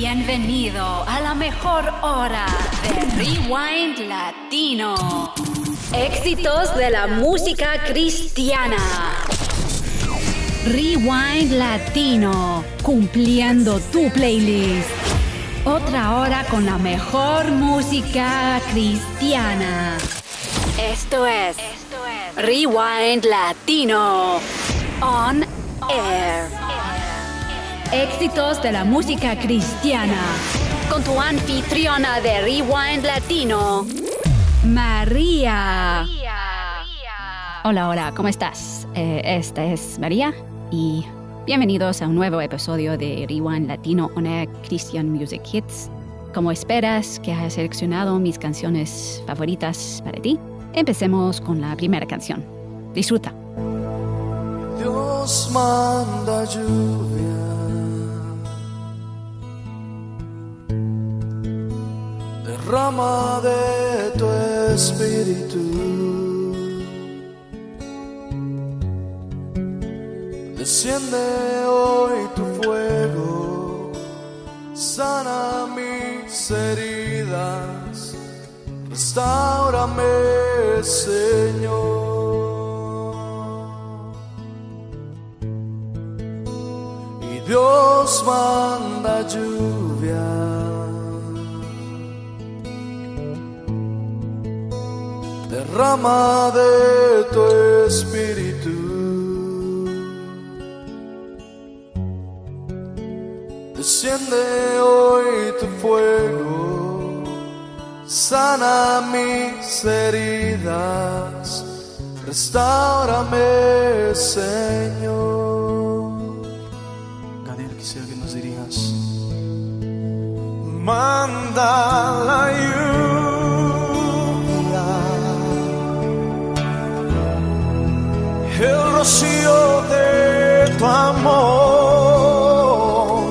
Bienvenido a la mejor hora de Rewind Latino. Éxitos de la música cristiana. Rewind Latino, cumpliendo tu playlist. Otra hora con la mejor música cristiana. Esto es Rewind Latino On Air. Éxitos de la música cristiana. Con tu anfitriona de Rewind Latino, María. Hola, ¿cómo estás? Esta es María y bienvenidos a un nuevo episodio de Rewind Latino On Air Christian Music Hits. Como esperas que haya seleccionado mis canciones favoritas para ti, empecemos con la primera canción. Disfruta. Dios manda lluvia, derrama de tu espíritu, desciende hoy tu fuego, sana mis heridas, restáurame, Señor. Y Dios manda lluvia, derrama de tu espíritu, desciende hoy tu fuego, sana mis heridas, restáurame, Señor. Gadiel, quisiera que nos dirijas. Manda la lluvia, el rocío de tu amor,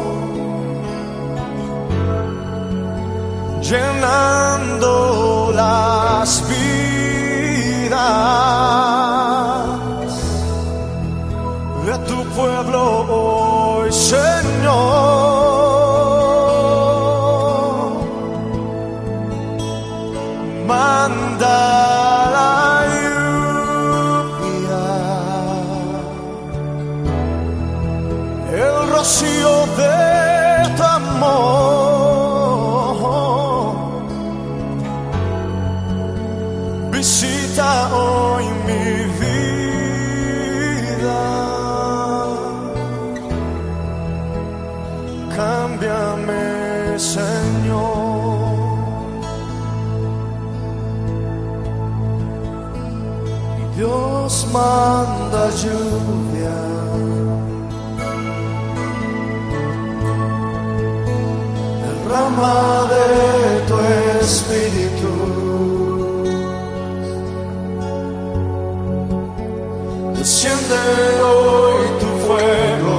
llenando las vidas de tu pueblo hoy, Señor. Manda la lluvia, el rocío de tu amor, visita hoy mi vida, cámbiame, Señor. Y Dios manda lluvia, derrama de tu espíritu, desciende hoy tu fuego,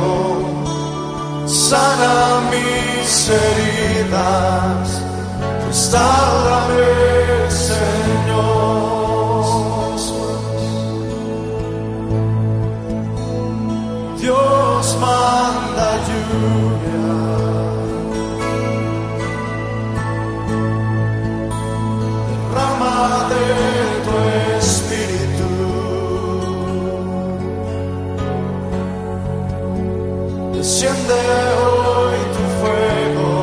sana mis heridas, restáurame, Señor. Dios manda lluvia, derrama de tu espíritu, desciende hoy tu fuego,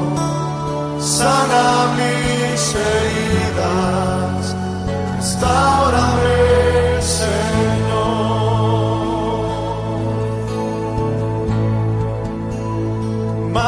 sana mis heridas, restáurame, Señor.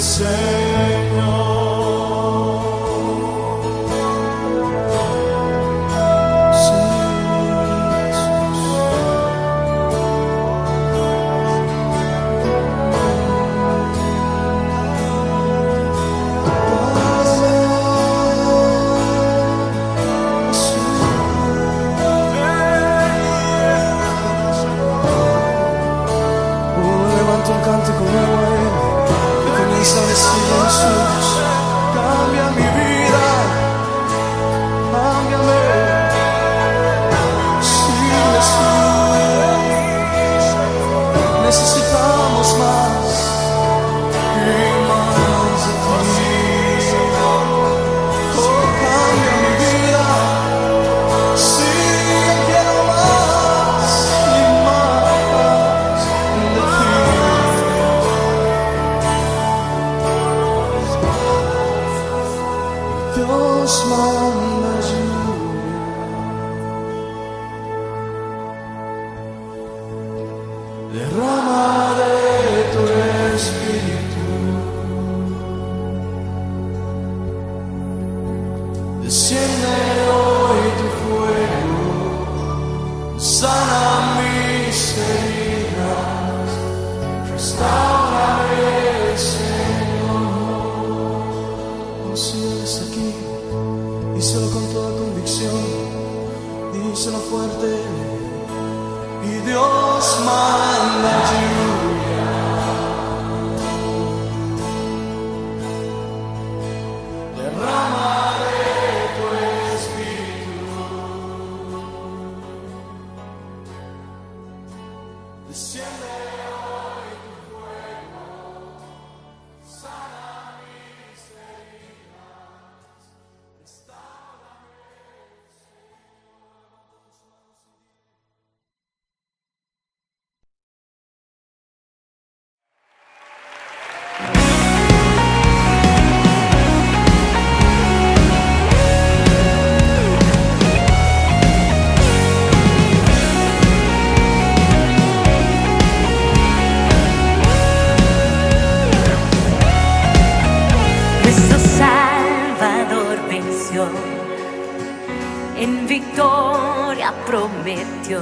En victoria prometió,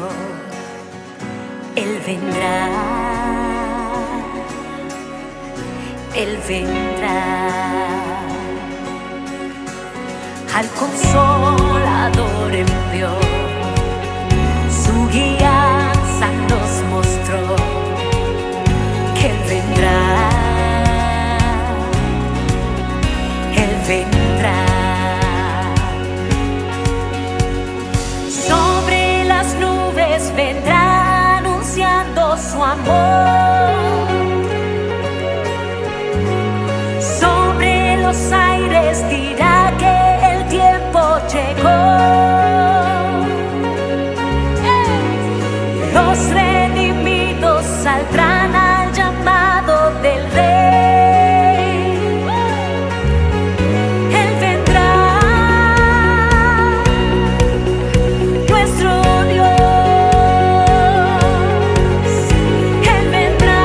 Él vendrá, Él vendrá. Al Consolador envió, su guianza nos mostró, que Él vendrá, Él vendrá. Sobre las nubes vendrá anunciando su amor. Sobre los aires dirá que el tiempo llegó. Los redimidos saldrán al llamado del Rey. Él vendrá, nuestro Dios. Él vendrá,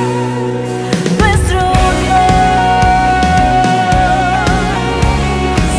nuestro Dios.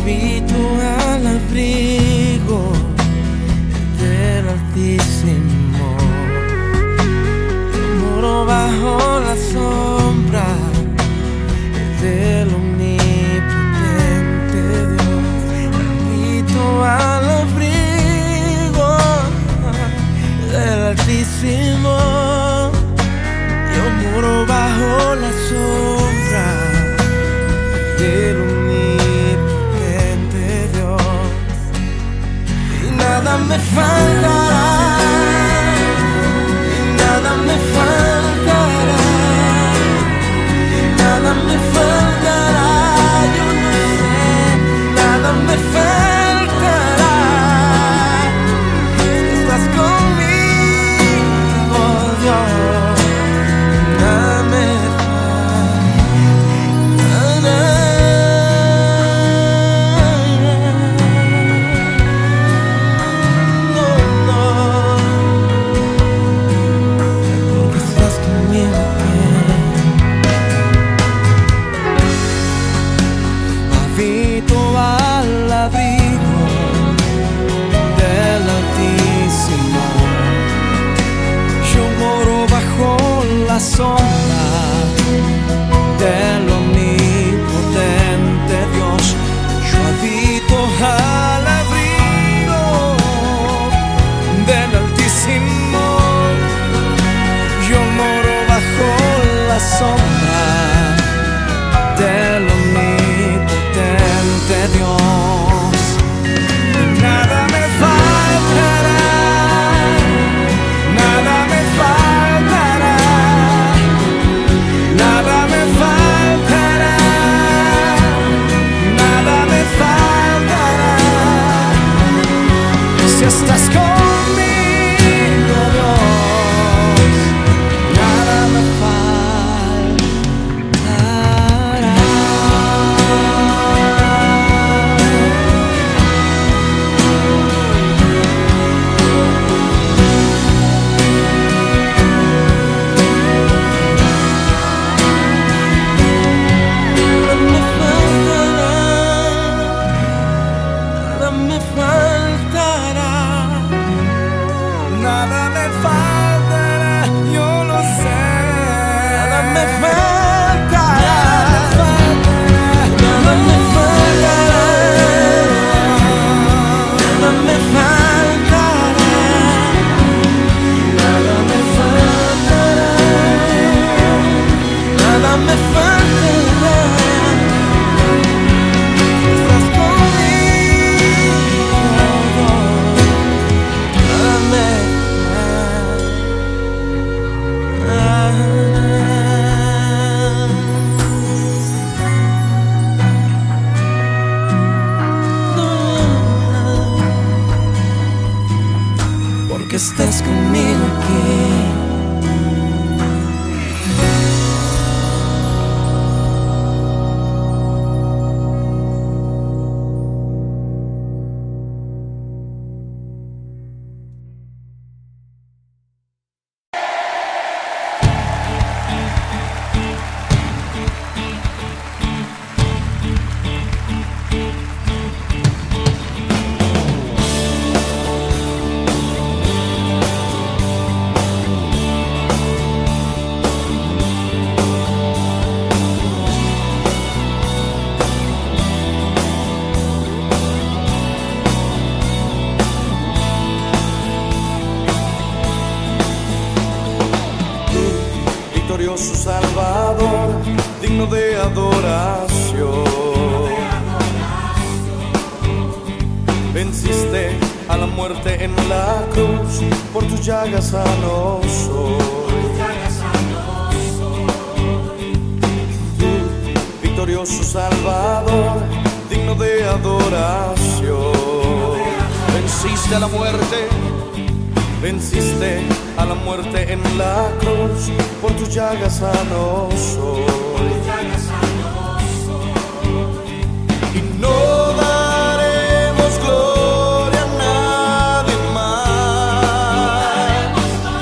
habito al abrigo del Altísimo. Yo moro bajo la sombra del omnipotente Dios. Habito al abrigo del Altísimo. Yo moro bajo la sombra del omnipotente Dios. Y nada me faltará, y nada me faltará, y nada me faltará, yo no sé, nada me faltará. Estás conmigo, Dios, nada me faltará. No, no, porque estás conmigo aquí. Habito al abrigo del Altísimo. Yo moro bajo la sombra del omnipotente Dios. Yo habito al abrigo del Altísimo. Yo moro bajo la sombra del omnipotente Dios. Y nada me faltará, nada me faltará, nada me faltará, nada me faltará. Si estás conmigo, Dios, nada me faltará. Nada me faltará, nada me faltará, yo lo sé. Nada me faltará, nada me faltará, nada me faltará, nada me faltará, nada me faltará. Estás conmigo, nada me porque estás conmigo aquí. Victorioso Salvador, digno de adoración. Venciste a la muerte en la cruz, por tus llagas sano soy. Victorioso Salvador, digno de adoración. Venciste a la muerte, venciste a la muerte en la cruz, por tus llagas sano soy. Y no daremos gloria a nadie más.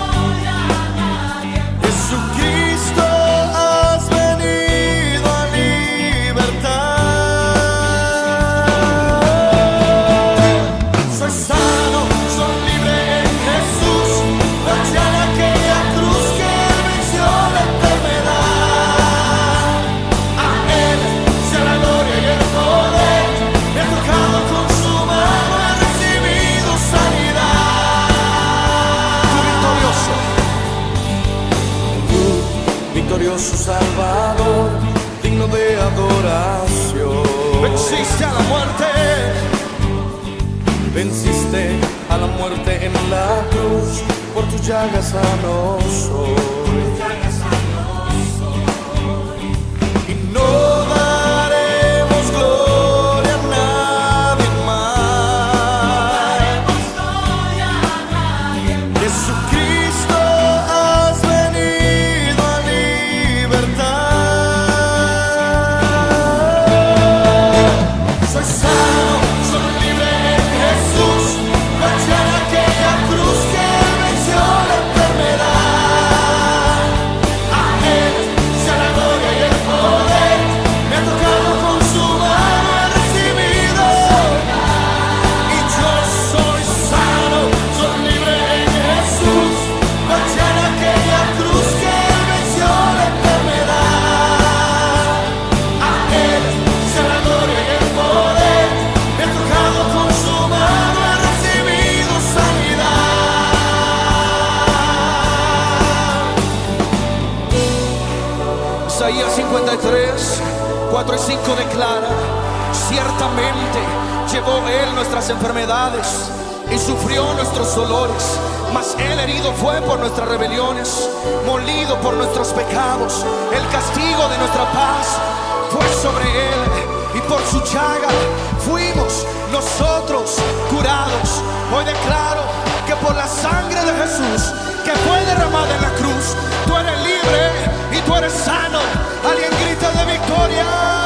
Jesucristo, has venido a libertar. muerte en la cruz, por tus llagas sano soy. Y no daremos gloria a nadie más. Jesucristo, has venido a libertar. Soy sano, soy libre en Jesús. Vaya en aquella cruz que venció la enfermedad. A Él sea la gloria y el poder. Me ha tocado con su mano, he recibido. Y yo soy sano, soy libre en Jesús. Vaya en aquella cruz que venció la enfermedad. A Él sea la gloria y el poder. Me ha tocado con su mano, he recibido sanidad. Isaías 53, 4 y 5 declara: ciertamente llevó Él nuestras enfermedades y sufrió nuestros dolores, mas Él herido fue por nuestras rebeliones, molido por nuestros pecados. El castigo de nuestra paz fue sobre Él, y por su llaga fuimos nosotros curados. Hoy declaro que por la sangre de Jesús que fue derramada en la cruz, tú eres libre y tú eres sano. Alguien grita de victoria.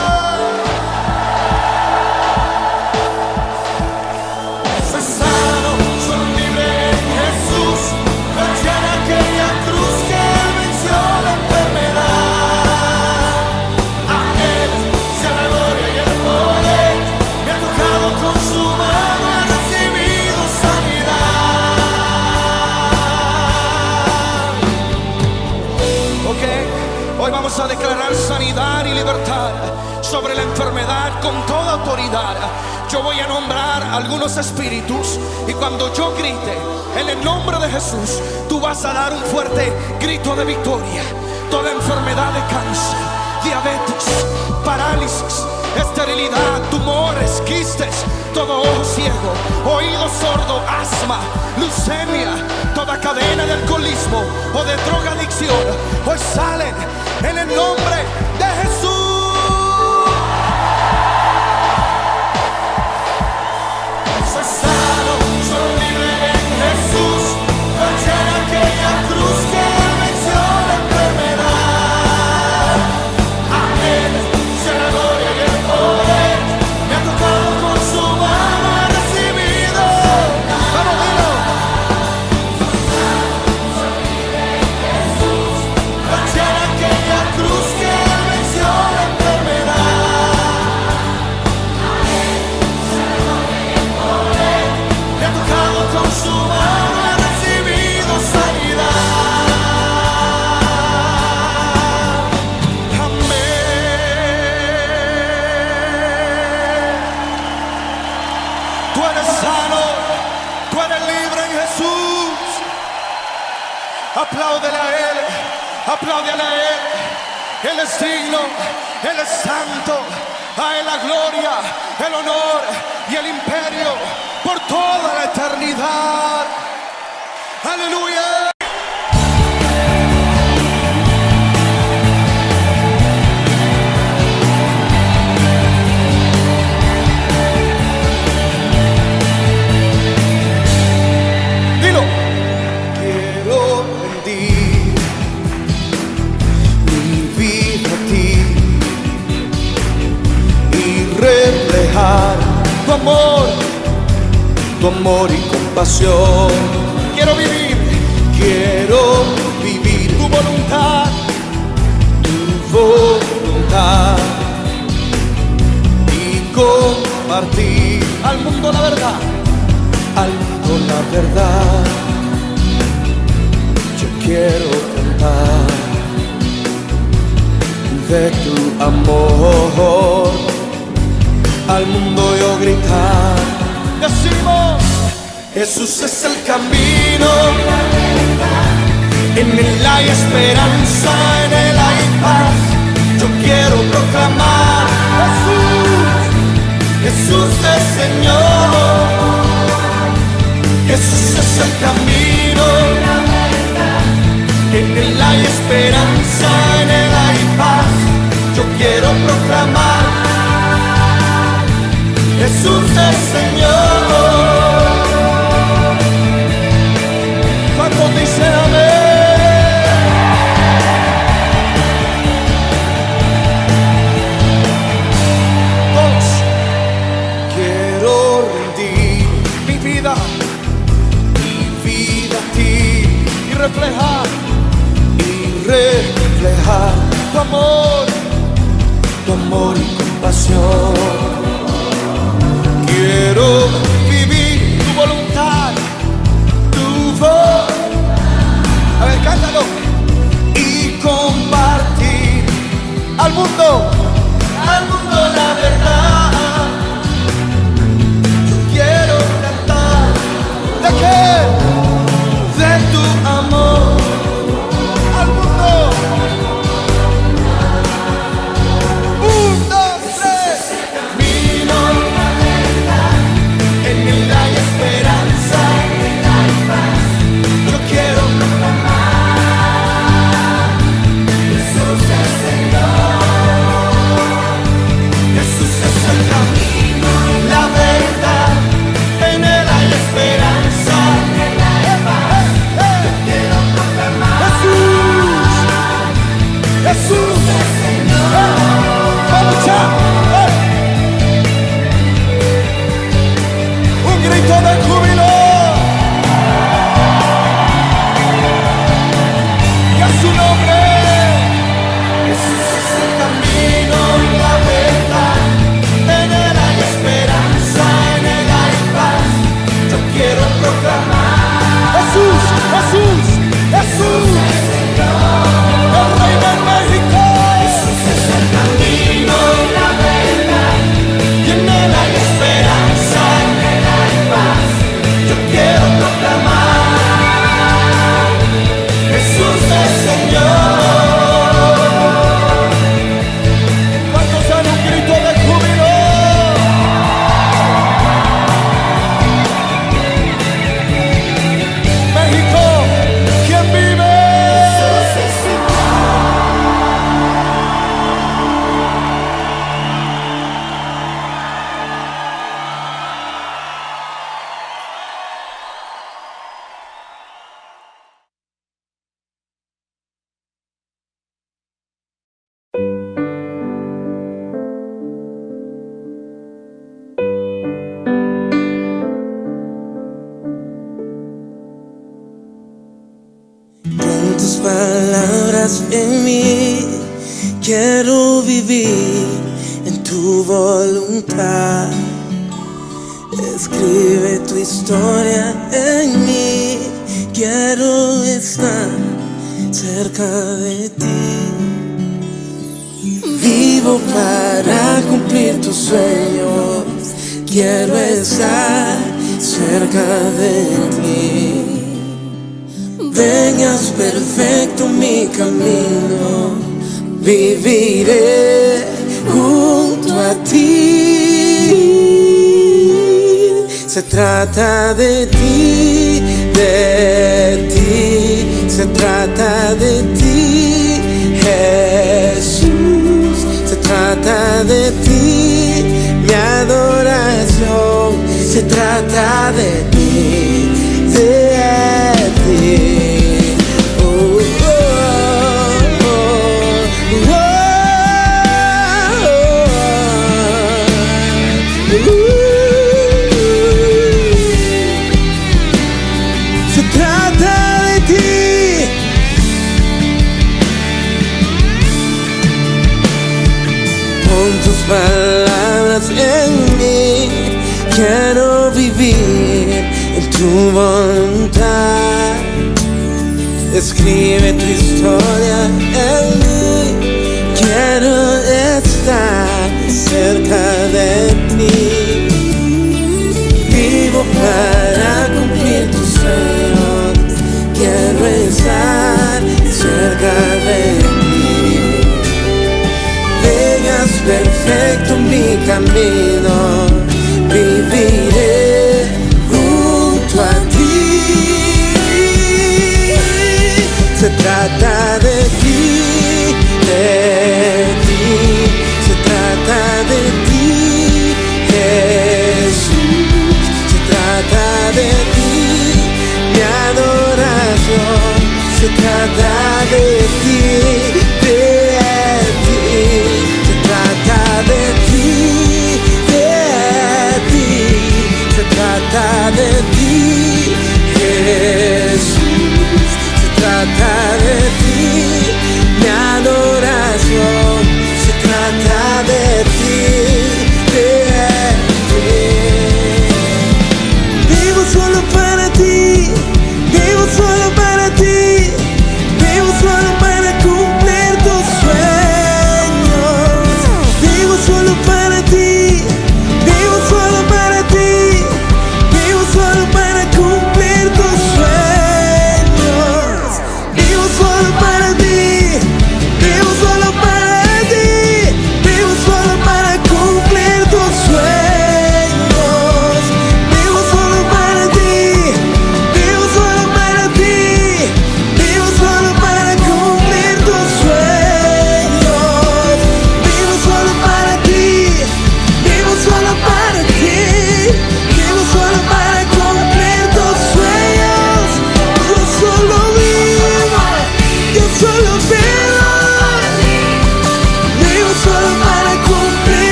Soy sano, soy libre en Jesús. Vaya en aquella cruz que venció la enfermedad. A Él sea la gloria y el poder. Me ha tocado con su mano, he recibido sanidad. Ok, hoy vamos a declarar sanidad y libertad sobre la enfermedad con toda autoridad. Yo voy a nombrar algunos espíritus, y cuando yo grite en el nombre de Jesús, tú vas a dar un fuerte grito de victoria. Toda enfermedad de cáncer, diabetes, parálisis, esterilidad, tumores, quistes, todo ojo ciego, oído sordo, asma, leucemia, toda cadena de alcoholismo o de drogadicción, hoy salen en el nombre de Jesús. Soy sano, soy libre en Jesús. Vaya en aquella cruz que venció la enfermedad. A Él sea la gloria y el poder. Me ha tocado con su mano, he recibido. Vamos, dilo. Vaya en aquella cruz que venció la enfermedad. Me ha tocado con su mano, he recibido sanidad. Amén. Tú eres sano, tú eres libre en Jesús. Apláudele a Él, apláudele a Él. Él es digno, Él es santo. A Él la gloria, el honor y el imperio por toda la eternidad. Aleluya. Dilo. Quiero rendir mi vida a ti y reflejar tu amor y compasión. Quiero vivir tu voluntad y compartir al mundo la verdad, Yo quiero cantar de tu amor, al mundo yo gritar. Decimos: Jesús es el camino, en Él hay esperanza, en Él hay paz. Yo quiero proclamar: Jesús es Señor. Jesús el camino, en Él hay esperanza, en Él hay paz. Yo quiero proclamar, Jesús es Señor. ¿Cuántos dicen amén? Todos. Quiero rendir mi vida a ti y reflejar tu amor y compasión. Quiero vivir tu voluntad, tu voz. A ver, cántalo. Y compartir al mundo la verdad. Yo quiero cantar de qué, de tu amor al mundo. 1, 2, 3. Camino, en Él hay esperanza, en Él hay paz. Yo quiero proclamar, Jesús es Señor. Jesús es el camino, la verdad. En Él hay esperanza, en Él hay paz. Yo quiero proclamar, Jesús es Señor. Vamos ya. Un grito de júbilo. Y a su nombre. Jesús es el camino y la verdad. En Él hay esperanza, en Él hay paz. Yo quiero proclamar, Jesús, Jesús, Jesús, el Rey de México. Jesús es el camino y la verdad. Y en Él hay esperanza, en Él hay paz. Yo quiero proclamar, Jesús es Señor. ¿Cuántos dan un grito de júbilo? México, ¿quién vive? Jesús es Con tus palabras en mí, quiero vivir en tu voluntad. Escribe tu historia en mí, quiero estar cerca de ti. Vivo para cumplir tus sueños, quiero estar cerca de ti. Vengas perfecto mi camino, viviré junto a ti. Se trata de ti, se trata de ti, Jesús. Se trata de ti, mi adoración. Se trata de ti, de ti. Se trata de ti. Con tus palabras en mí, quiero vivir en tu voluntad. Escribe tu historia en mí, quiero estar cerca de ti. Vivo para cumplir tus sueños, quiero estar cerca de ti. Vengas perfecto mi camino, viviré junto a ti.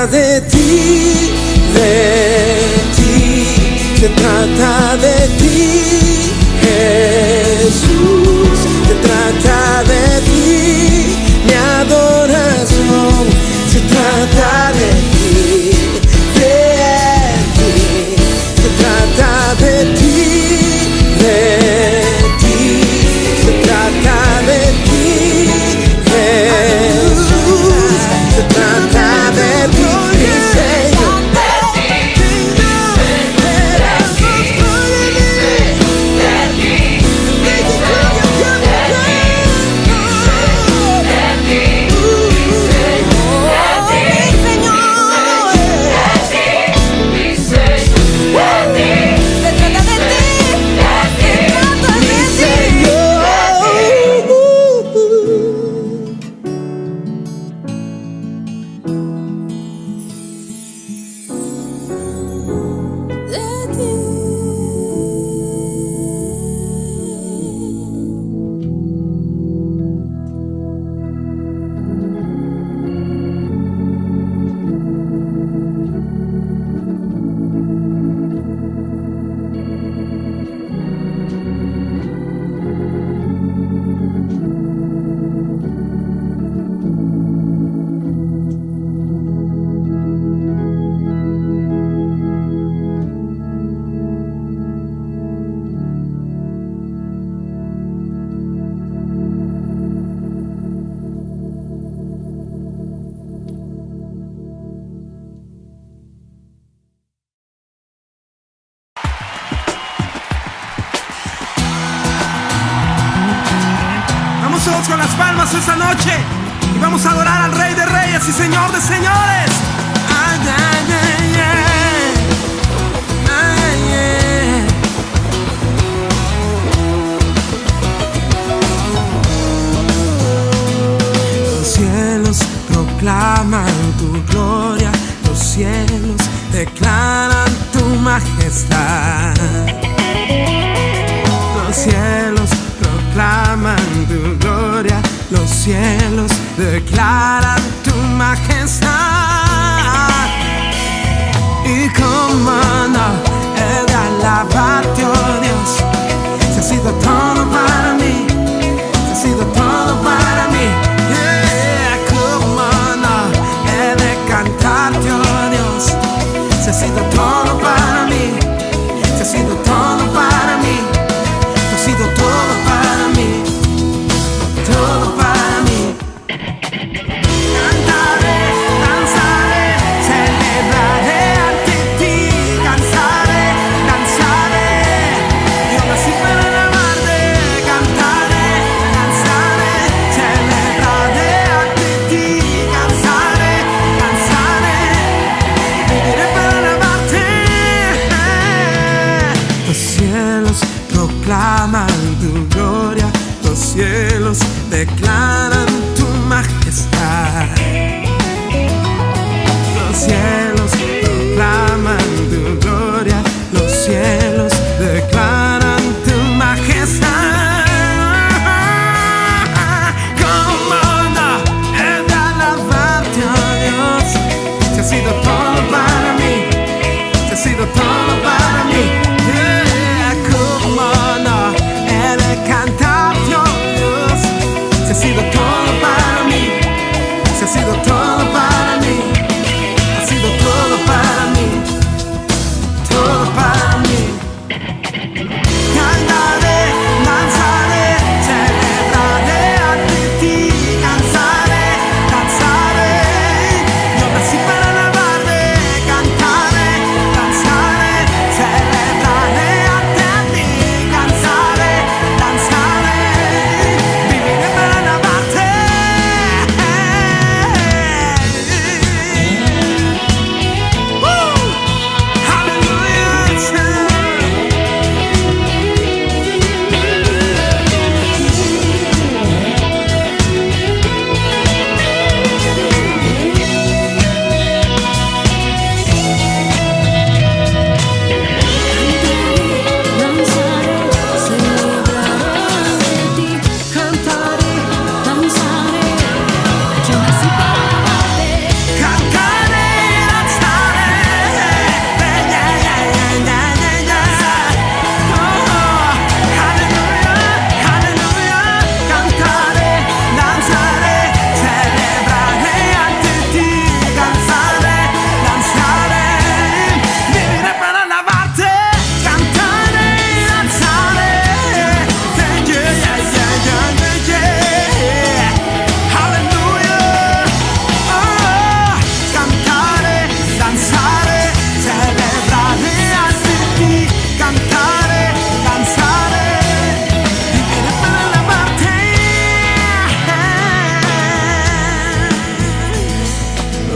trata de ti, se trata de ti, Jesús, se trata de ti, mi adoración, se trata de ti, se trata de ti, se trata de ti, Jesús, se trata de ti, Señor. Todos con las palmas esta noche y vamos a adorar al Rey de Reyes y Señor de Señores. Ay, ay, ay, ay, ay. Los cielos proclaman tu gloria, los cielos declaran tu majestad. Los cielos proclaman tu gloria, los cielos declaran tu majestad. Y como no he de alabarte, oh Dios, si ha sido todo para mí, si ha sido todo para mí. Yeah, como no he de cantarte, oh Dios, si ha sido todo para mí, si ha sido todo para mí, si ha sido todo para mí. Todo para mí. Cantaré, danzaré, celebraré ante ti. Danzaré, danzaré. Yo nací para alabarte. Cantaré, danzaré, celebraré ante ti. Danzaré, danzaré. Viviré para alabarte. Los cielos proclaman tu gloria, los cielos declaran tu majestad. Los cielos proclaman tu gloria, los cielos declaran tu majestad. Como no he de alabarte, oh Dios, si ha sido todo para mí, si ha sido todo para mí. Como no he de cantarte, oh Dios, si ha sido todo para mí, si ha sido todo para mí, ha sido todo para mí, todo para mí. Cantaré, danzaré, celebraré ante ti. Danzaré, danzaré. Yo nací para alabarte. Cantaré, danzaré,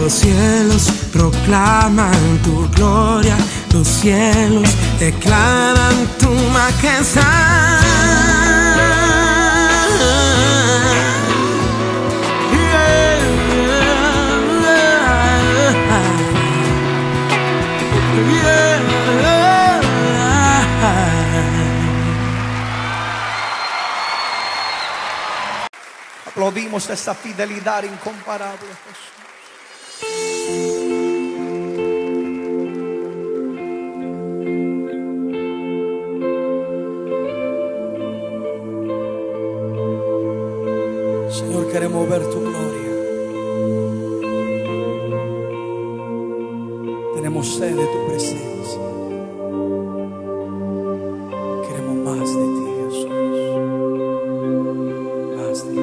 Los cielos proclaman tu gloria, los cielos declaran tu majestad. Aplaudimos esa fidelidad incomparable, Jesús. Señor, queremos ver tu gloria. Tenemos sed de tu presencia. Queremos más de ti, Jesús. Más de ti.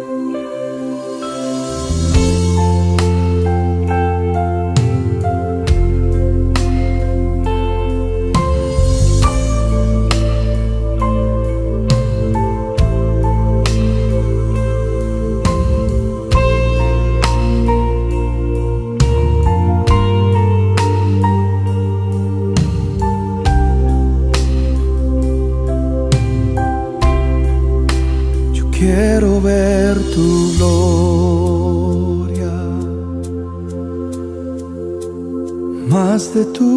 Quiero ver tu gloria, más de tu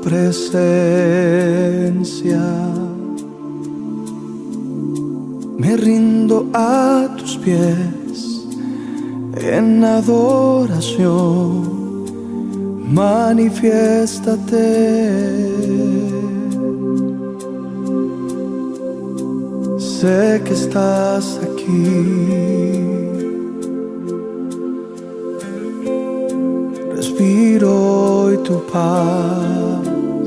presencia. Me rindo a tus pies en adoración. Manifiéstate. Sé que estás aquí. Respiro hoy tu paz.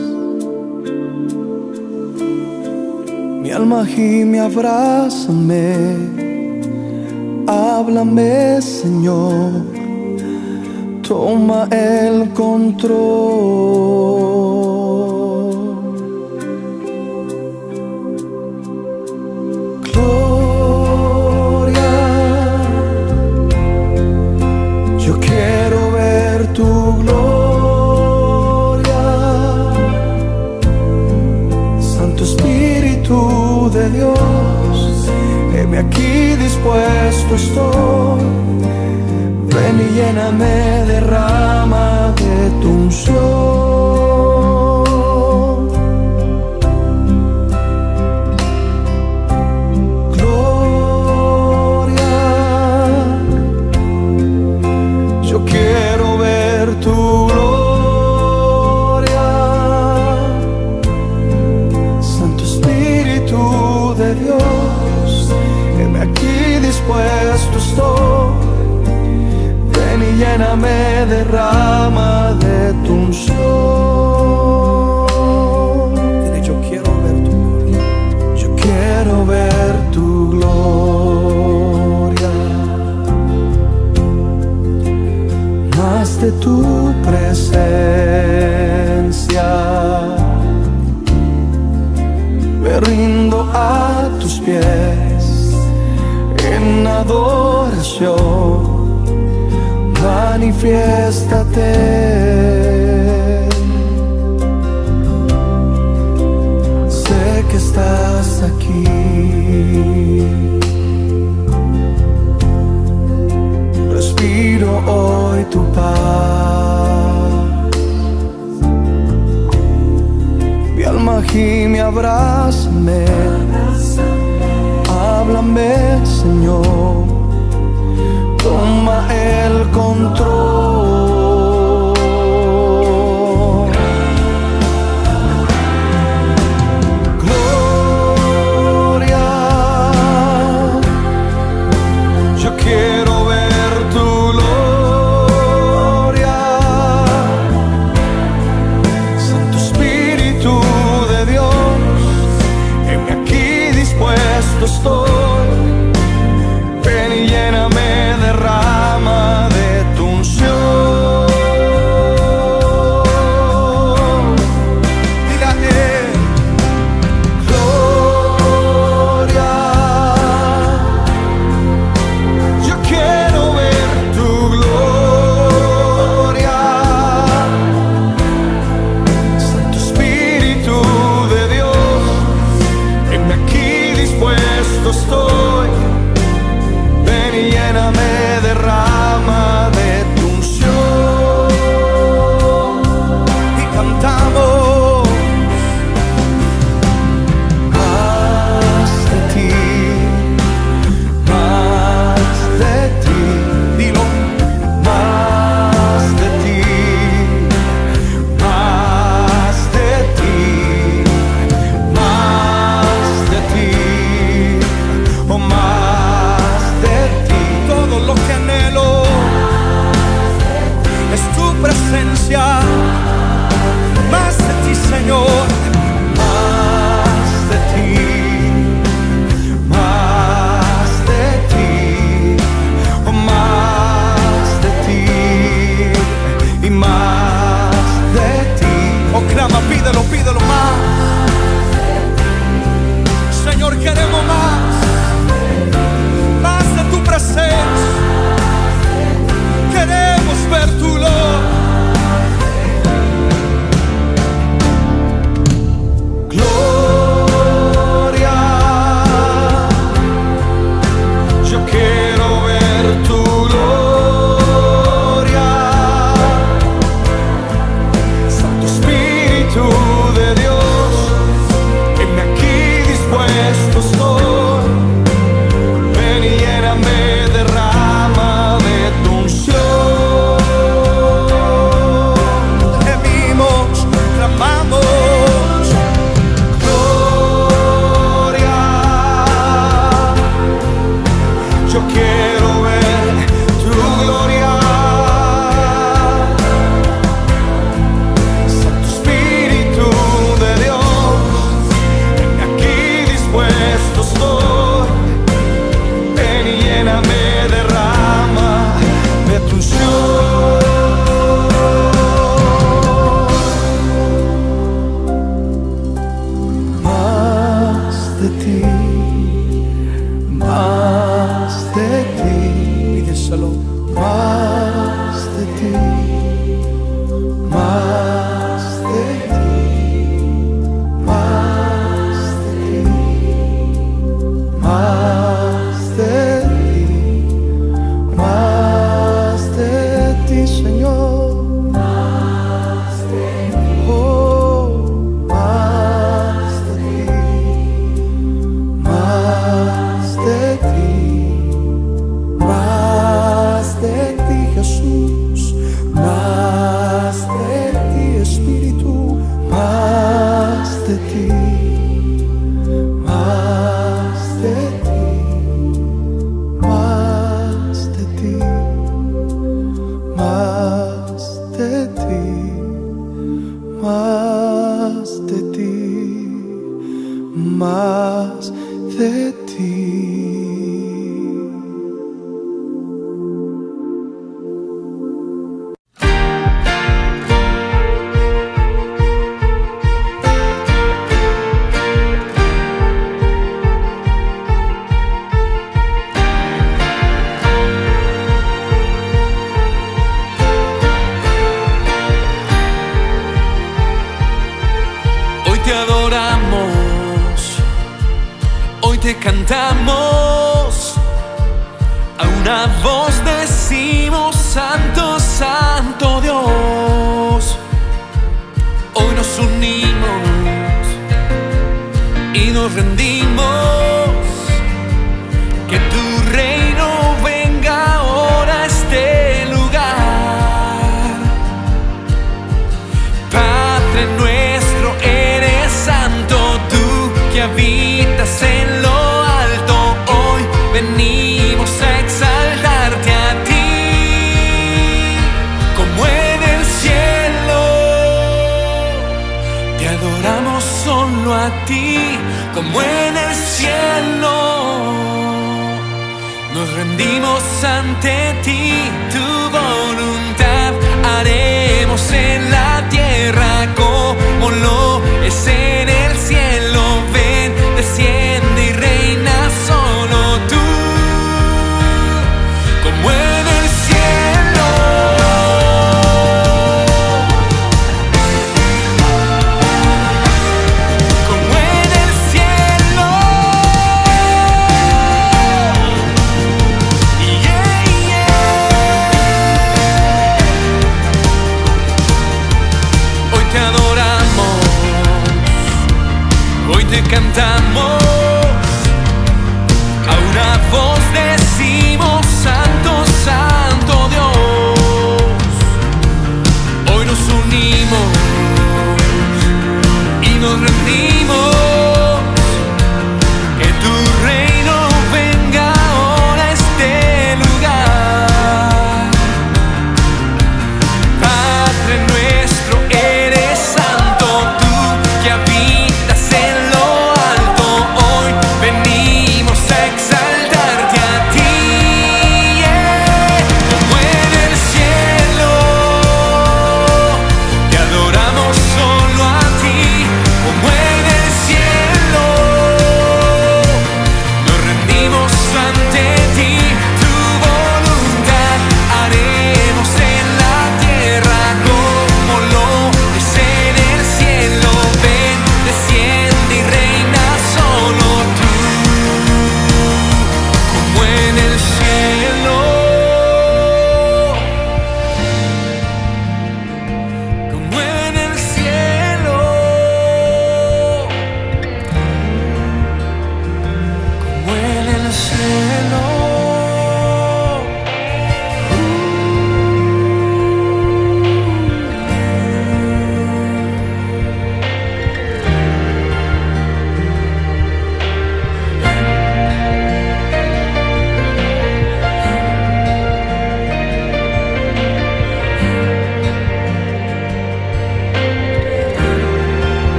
Mi alma gime, abrázame. Háblame, Señor. Toma el control. Tu gloria, Santo Espíritu de Dios, heme aquí dispuesto estoy. Ven y lléname, derrama de tu unción. Gloria, yo quiero tu gloria, Santo Espíritu de Dios, heme aquí dispuesto estoy. Ven y lléname, derrama de tu unción. Dile, yo quiero ver tu gloria, yo quiero ver tu gloria. Más de tu presencia, me rindo a tus pies en adoración. Manifiéstate. Sé que estás aquí. Respiro hoy tu paz. Mi alma gime, abrázame. Háblame, Señor. Toma el control. Gloria, yo quiero ver tu gloria. Santo Espíritu de Dios, heme aquí dispuesto estoy. díselo. Más de ti, más de ti, más de ti, más de ti, más de ti, Señor. Más de ti, oh, más de ti, más de ti, más de ti, Jesús, más de ti, Espíritu, más de ti, más de ti, más de ti, más de ti, más de ti, más de ti. Hoy te adoramos, hoy te cantamos, a una voz decimos Santo, Santo Dios. Hoy nos unimos y nos rendimos, que tu reino venga ahora a este lugar. Padre nuestro, eres santo, tú que habitas en lo alto. Hoy venimos a exaltarte a ti, como en el cielo. Te adoramos solo a ti, como en el cielo. Nos rendimos ante ti, tu voluntad haremos en la tierra como lo es en el cielo. Ven, desciende y reina solo tú, como en el cielo. Como en el cielo. Yeah, yeah.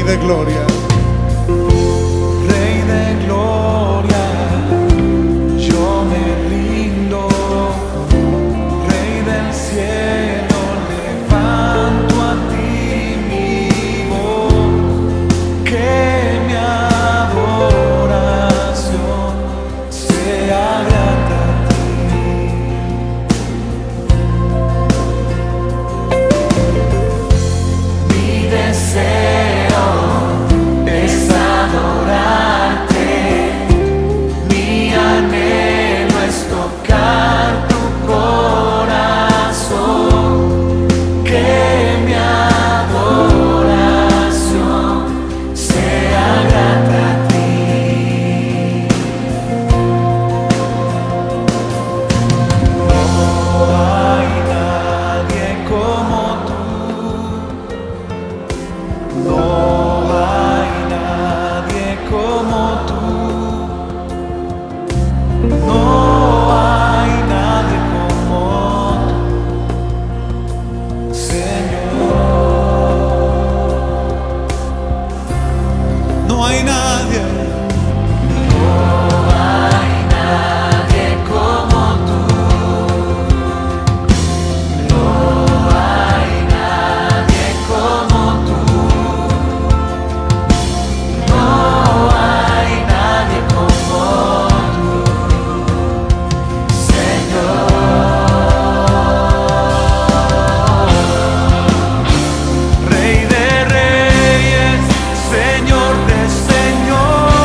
de gloria. Rey de gloria, yo me rindo. Rey del cielo, levanto a ti mi voz, que mi adoración sea grande a ti. Mi deseo es adorarte, mi anhelo es tocar tu corazón, que mi adoración sea grande a ti. No hay nadie como tú. No hay nadie como tú. No hay nadie como tú, Señor. No hay nadie. No hay nadie como tú. No hay nadie como tú. No hay nadie como tú, Señor. Rey de reyes, Señor de señores.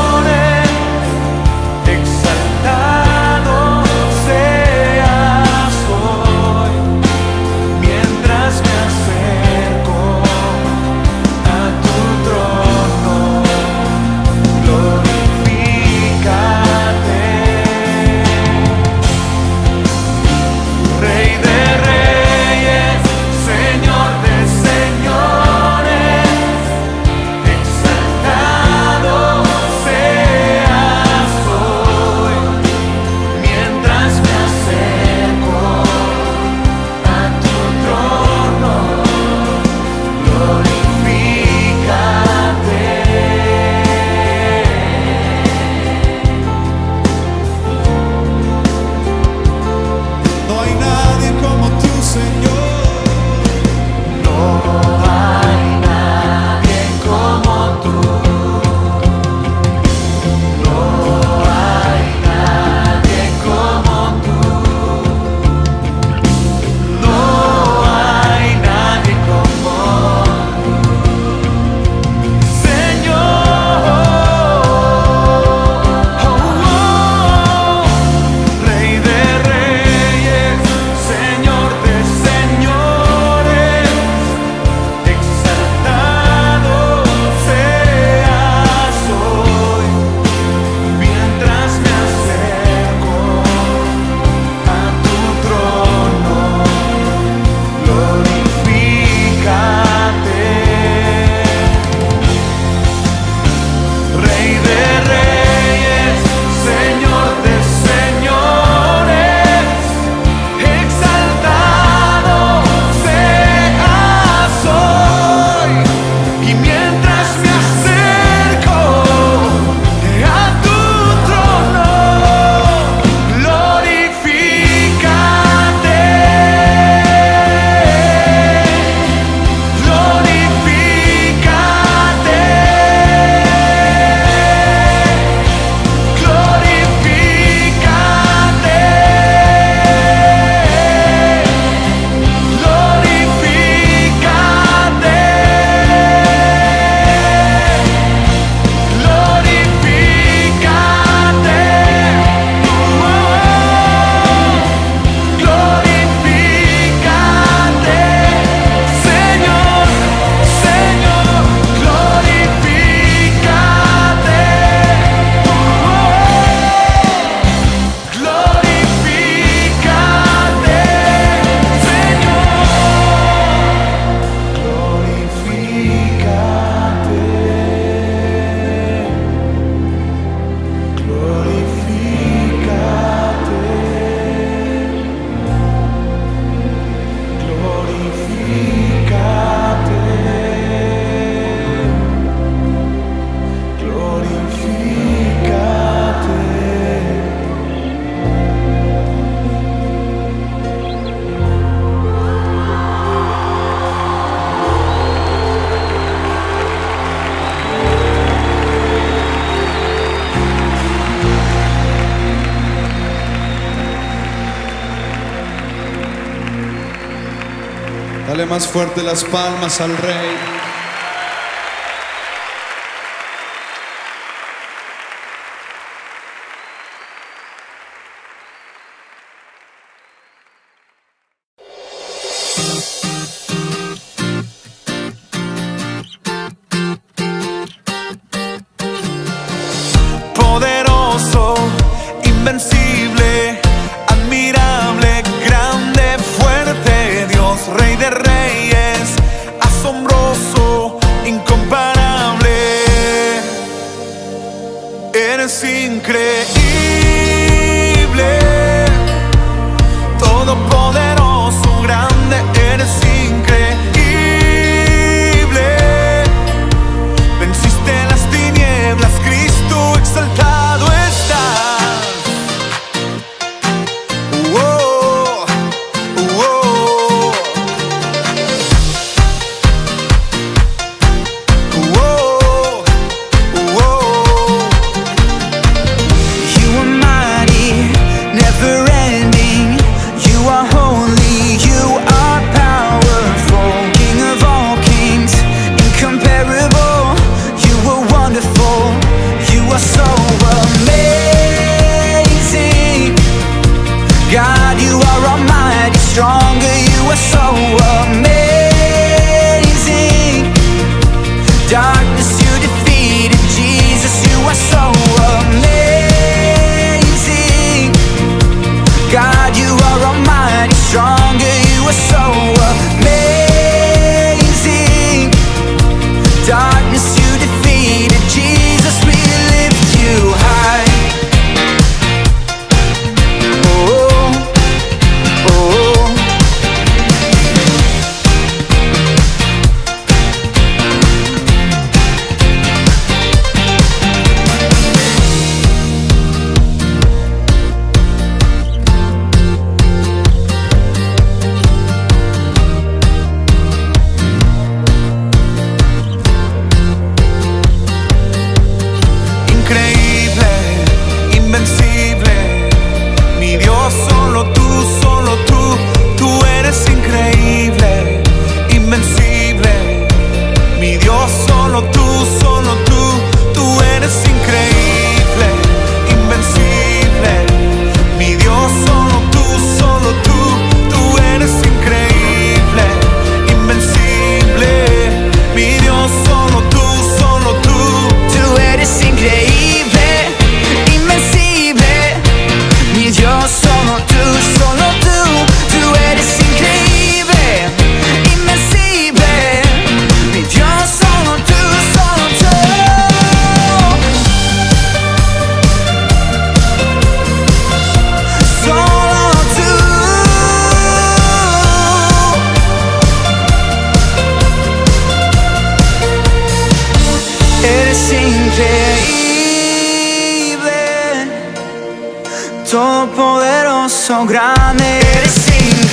Dale más fuerte las palmas al Rey. Poderoso, invencible, admirable, grande, fuerte, Dios, Rey de reyes, asombroso, incomparable. Eres increíble, todopoderoso, grande, eres increíble. Venciste las tinieblas, Cristo exaltado estás. Oh, oh, oh, oh. You are mighty, never ending. You are holy, you are powerful. King of all kings, incomparable. You are wonderful, you are so amazing. God, you are almighty, stronger, you are so amazing. Darkness you defeated, Jesus, you are so amazing. God, you are almighty, stronger, you are so amazing. Darkness you defeated, Jesus, we lift you high. Oh, oh. Increíble, invencible, mi Dios, solo tú, tú eres increíble, invencible, mi Dios, solo tú, tú eres increíble, invencible, mi Dios, solo tú, tú eres increíble, invencible, mi Dios, solo tú, tú eres increíble, invencible, mi Dios, solo tú, tú eres increíble, invencible, mi Dios, solo tú, solo tú. Eres increíble, todopoderoso, grande, eres increíble.